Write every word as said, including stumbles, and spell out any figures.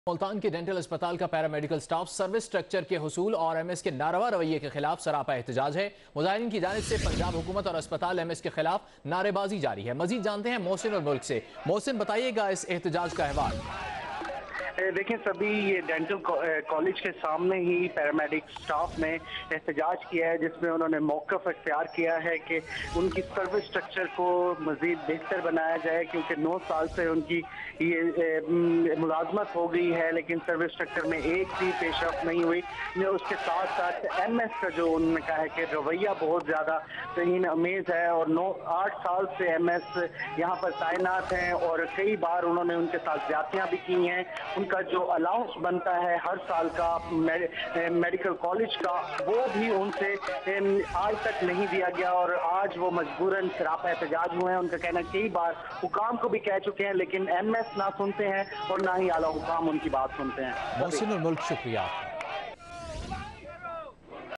मुल्तान के डेंटल अस्पताल का पैरामेडिकल स्टाफ सर्विस स्ट्रक्चर के हुसूल और एमएस के नारवा रवैये के खिलाफ सरापा एहतजाज है। मुजाहिरीन की जानिब से पंजाब हुकूमत और अस्पताल एमएस के खिलाफ नारेबाजी जारी है। मजीद जानते हैं मोहसिन और मुल्क से। मोहसिन, बताइएगा इस एहतजाज का अहवाल। देखें, सभी ये डेंटल कॉलेज के सामने ही पैरामेडिक स्टाफ ने एहतजाज किया है, जिसमें उन्होंने मौक़िफ़ इख्तियार किया है कि उनकी सर्विस स्ट्रक्चर को मज़ीद बेहतर बनाया जाए, क्योंकि नौ साल से उनकी ये मुलाजमत हो गई है लेकिन सर्विस स्ट्रक्चर में एक भी पेशरफ नहीं हुई। उसके साथ साथ एम एस का जो उन्होंने कहा है कि रवैया बहुत ज़्यादा तहीन अमेज़ है और नौ आठ साल से एम एस यहाँ पर तैनात हैं और कई बार उन्होंने उनके साथ ज्यादतियाँ भी की हैं। उनका जो अलाउंस बनता है हर साल का मेडिकल कॉलेज का, वो भी उनसे आज तक नहीं दिया गया और आज वो मजबूरन सरापा एहतजाज हुए हैं। उनका कहना कई बार हुकाम को भी कह चुके हैं लेकिन एम एस ना सुनते हैं और ना ही आला हुकाम उनकी बात सुनते हैं। मोहसिन और मुल्क, शुक्रिया।